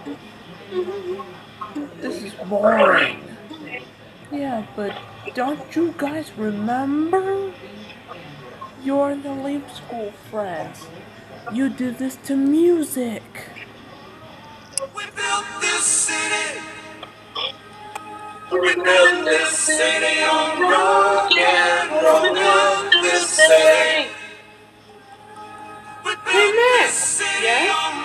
This is boring. Yeah, but don't you guys remember? You're the LeapSchool friends. You did this to music. We built this city. We built this city on rock and roll. We built this city. We built this city on